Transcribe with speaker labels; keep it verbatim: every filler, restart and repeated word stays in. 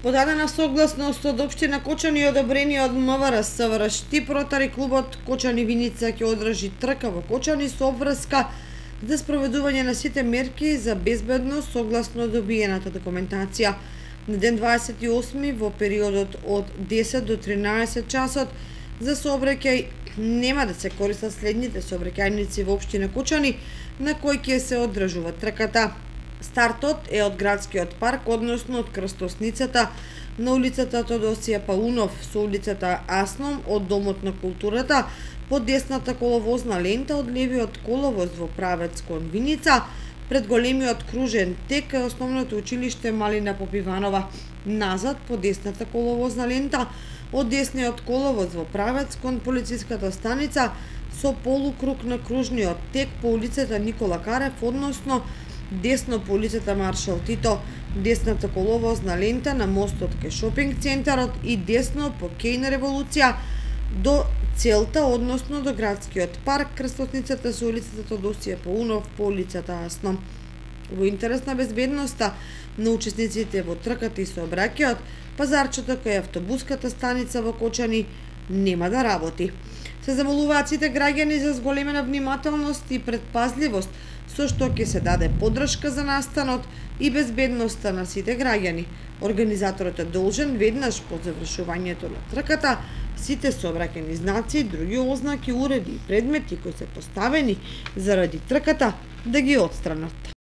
Speaker 1: Подадена согласност од општина Кочани и одобрение од МВР СВРШ, Ротари клубот Кочани Виница ќе одржи трка во Кочани со обврска за спроведување на сите мерки за безбедност согласно добиената документација. На ден дваесет и осми во периодот од десет до тринаесет часот за сообраќај нема да се користат следните сообраќајници во општина Кочани на кои ќе се одржува трката. Стартот е од градскиот парк, односно од крстосницата на улицата Тодосија Паунов со улицата Асном од Домот на културата по десната коловозна лента од левиот коловоз во правец кон Виница, пред големиот кружен тек основното училиште Малина Попиванова, назад по десната коловозна лента од десниот коловоз во правец кон полициската станица со полукруг на кружниот тек по улицата Никола Карев, односно десно по улицата Маршал Тито, десната коловозна лента на мостот кај шопинг центарот и десно по Кејна Револуција до целта, односно до градскиот парк, крстосницата со улицата Тодосија Паунов по улицата Асно. Во интерес на безбедноста на учесниците во трката и сообраќајот, пазарчето кај автобуската станица во Кочани нема да работи. Се замолуваат сите граѓани за зголемена внимателност и предпазливост, со што ќе се даде поддршка за настанот и безбедноста на сите граѓани. Организаторот е должен веднаш по завршувањето на трката сите сообраќајни знаци, други ознаки, уреди и предмети кои се поставени заради трката да ги отстранат.